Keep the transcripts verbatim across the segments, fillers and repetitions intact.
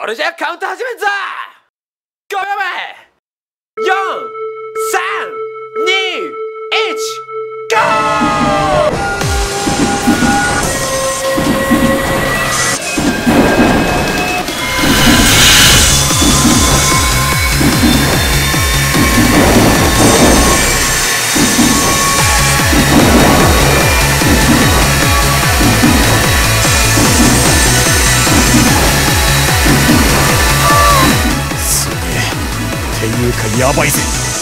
それじゃあカウント始めるぞ。ごびょうめ、よん、さん、に、いち、ゴー。 っていうかヤバいぜ。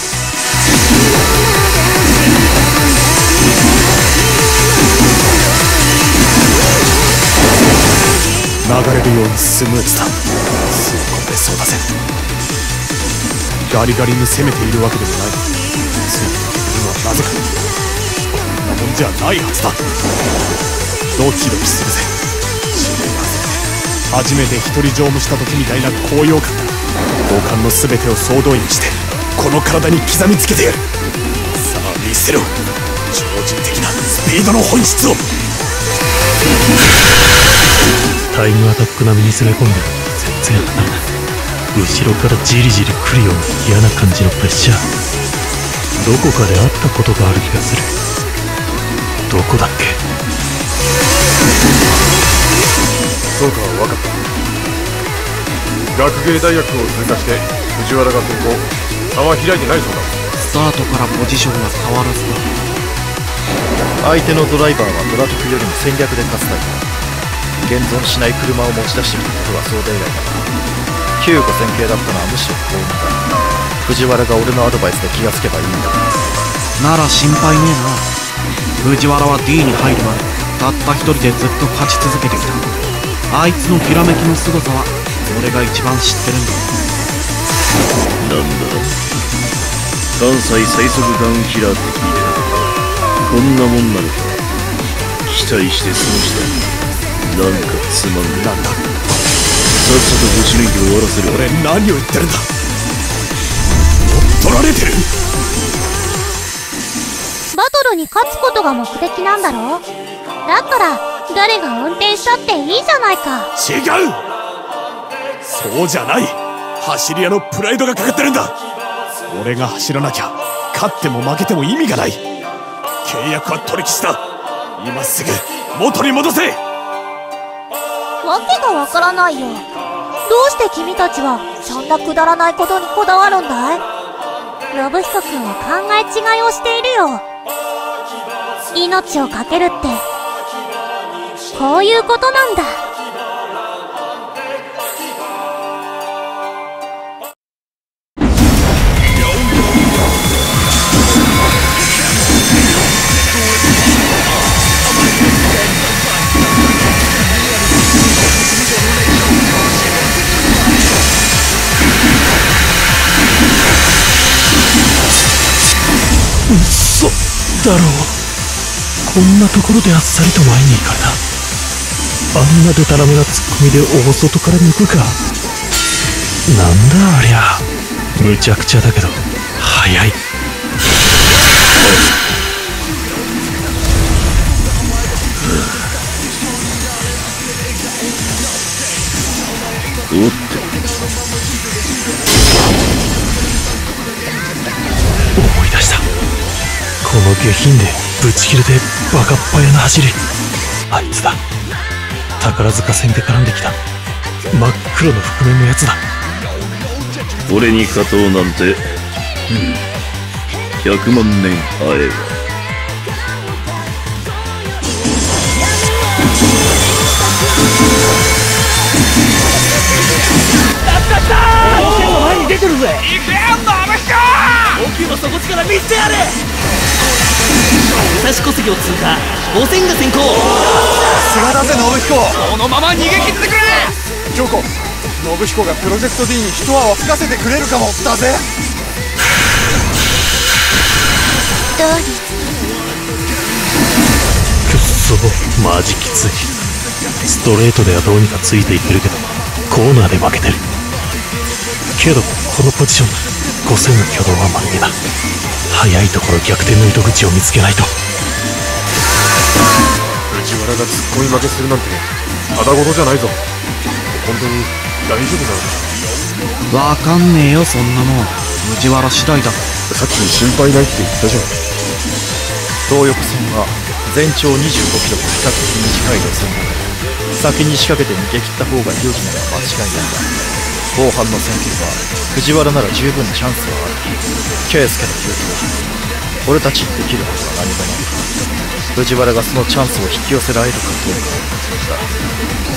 流れるようにスムーズだ。吸い込んでそうだぜ。ガリガリに攻めているわけでもない。ついているのはなぜか。こんなもんじゃないはずだ。ドキドキするぜ。地面が初めて一人乗務した時みたいな高揚感だ。五感の全てを総動員してこの体に刻みつけてやる。さあ見せろ、超人的なスピードの本質を。 タイムアタック並みに攻め込んで全然当たらない。後ろからじりじり来るような嫌な感じのプレッシャー。どこかで会ったことがある気がする。どこだっけ。 そうか、分かった。学芸大学を通過して藤原が先行。差は開いてないそうだ。 スタートからポジションが変わらずだ。 相手のドライバーはドラトクよりも戦略で勝つタイプ。現存しない車を持ち出してみたことは想定外だが、救護線形だったのはむしろ幸運だ。藤原が俺のアドバイスで気がつけばいいんだ。 なら心配ねえな。藤原は ディー に入るまでたった一人でずっと勝ち続けてきた。あいつのひらめきの凄さは俺が一番知ってるんだ。 なんだ、関西最速ガンキラーって聞いてたけど、こんなもんなのか。期待して損した。なんかつまんねえ。 なんだ、 さっさとぶち抜いて終わらせる。 俺何を言ってるんだ。乗っ取られてる。 バトルに勝つことが目的なんだろ。だから誰が運転したっていいじゃないか。 違う、そうじゃない。走り屋のプライドがかかってるんだ。俺が走らなきゃ勝っても負けても意味がない。契約は取り消しだ。今すぐ元に戻せ。 わけがわからないよ。どうして君たちはそんなくだらないことにこだわるんだい。信彦君は考え違いをしているよ。命を懸けるってこういうことなんだ。 嘘だろう。こんなところであっさりと前に行かれた。あんなデタラメなツッコミで大外から抜くか。なんだありゃ。むちゃくちゃだけど早い。 おっと、 思い出した。この下品でブチ切れてバカっ早な走り。あいつだ。宝塚戦で絡んできた真っ黒の覆面のやつだ。 俺に勝とうなんて、うん、ひゃくまん年会えば。 前に出てるぜ。行けよ信彦。大きいの底力見せてやれ。武蔵小杉を通過、ごせんが先行。 さすがだぜ信彦。 このまま逃げ切ってくれ。 京子、信彦がプロジェクト ディー に一泡吹かせてくれるかもだぜ。 どうにくっそマジきつい。ストレートではどうにかついていけるけどコーナーで負けてる。けどこのポジションごせんの挙動は満点だ。早いところ逆転の糸口を見つけないと。 藤原がツッコミ負けするなんてただごとじゃないぞ。本当に大丈夫なのか。 わかんねえよそんなの。藤原次第だ。 さっき心配ないって言ったじゃん。 東横線は全長にじゅうごキロと比較的短い路線だから先に仕掛けて逃げ切った方が有利なのは間違いないが、後半の戦況は藤原なら十分チャンスはある。圭介の言う通り俺たちにできることは何もない。藤原がそのチャンスを引き寄せられるかどうかだ。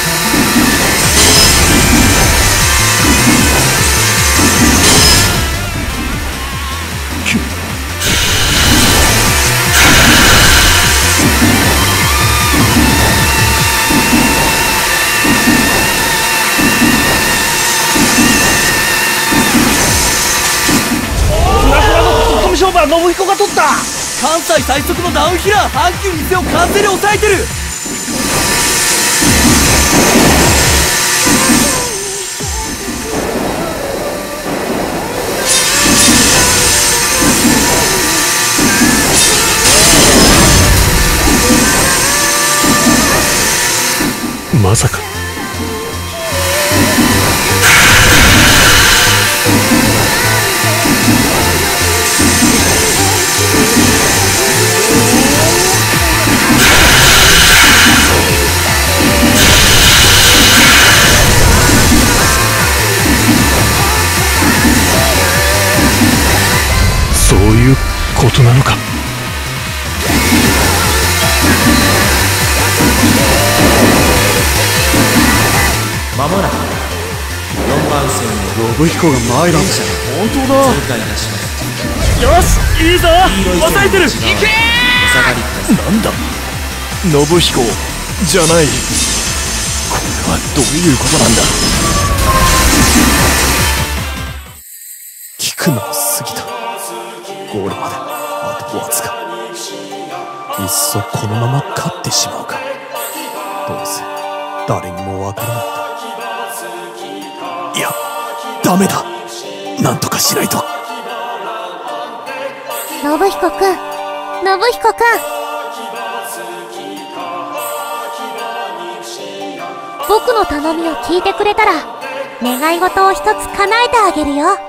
勝負は信彦が取った。関西最速のダウンヒラー阪急にせを完全に抑えてる。 まさかそういうことなのか。 まもなくよんばん線の信彦が前だ。 本当だ。通過いたします。 よしいいぞ抑えてる。いけー。 なんだ信彦じゃない。これはどういうことなんだ。聞くのは過ぎた。ゴールまであとわずか。いっそこのまま勝ってしまうか。どうせ誰にもわからないんだ。いやダメだ。なんとかしないと。 信彦くん、信彦くん、僕の頼みを聞いてくれたら願い事を一つ叶えてあげるよ。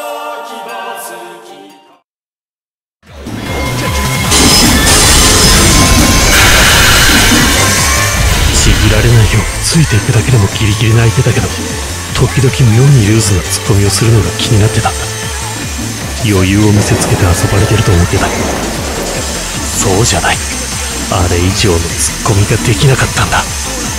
ちぎられないようついていくだけでもギリギリ泣いてたけど、時々妙にルーズなツッコミをするのが気になってたんだ。余裕を見せつけて遊ばれてると思ってたけど、そうじゃない。あれ以上のツッコミができなかったんだ。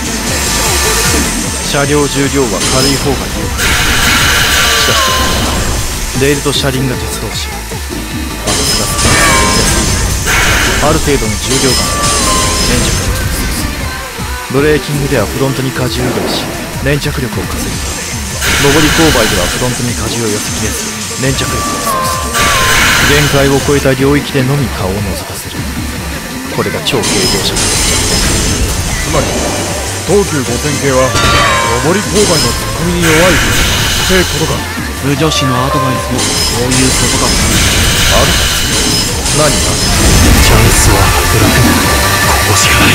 車両重量は軽い方が良い。しかしレールと車輪が鉄同士、バランスがつかない。ある程度の重量感が粘着力をする。ブレーキングではフロントに荷重移動し粘着力を稼ぐため、上り勾配ではフロントに荷重を寄せきれず粘着力をそうする。限界を超えた領域でのみ顔を覗かせる。これが超軽量車だ。 つまり東急ごせん系は上り勾配のツッコミに弱いってことか。 部女子のアドバイスもそういうことだった。 あるか。何が。 チャンスは剥落。ここしかない。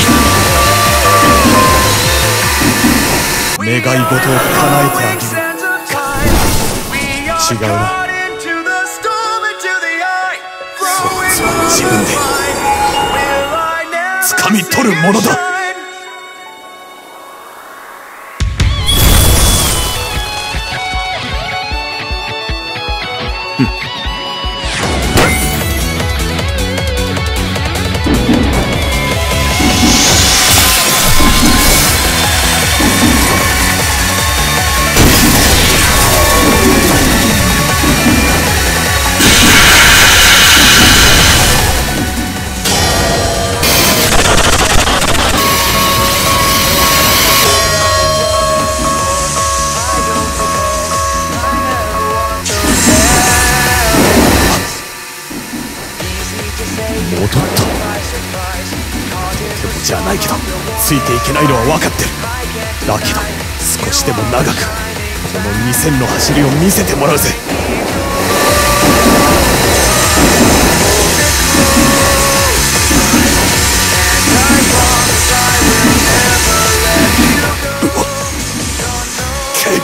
願い事を叶えてあげるか。違うな。そいつは自分で掴み取るものだ。戻った。じゃないけどついていけないのは分かってる。だけど少しでも長くこのにせんの走りを見せてもらうぜ。うわっ結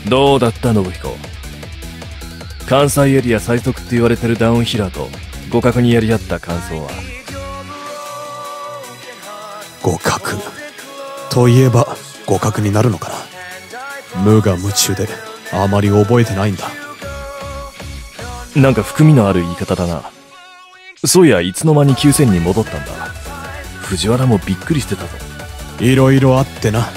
どうだった信彦。関西エリア最速って言われてるダウンヒラーと互角にやり合った感想は？ 互角といえば互角になるのかな。無我夢中であまり覚えてないんだ。 なんか含みのある言い方だな。そういやいつの間にきゅうせんに戻ったんだ。藤原もびっくりしてたぞ。 いろいろあってな。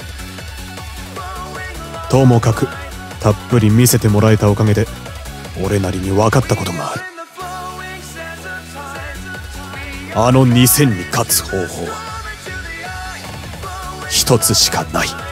ともかくたっぷり見せてもらえたおかげで俺なりに分かったことがある。あのにせんに勝つ方法は一つしかない。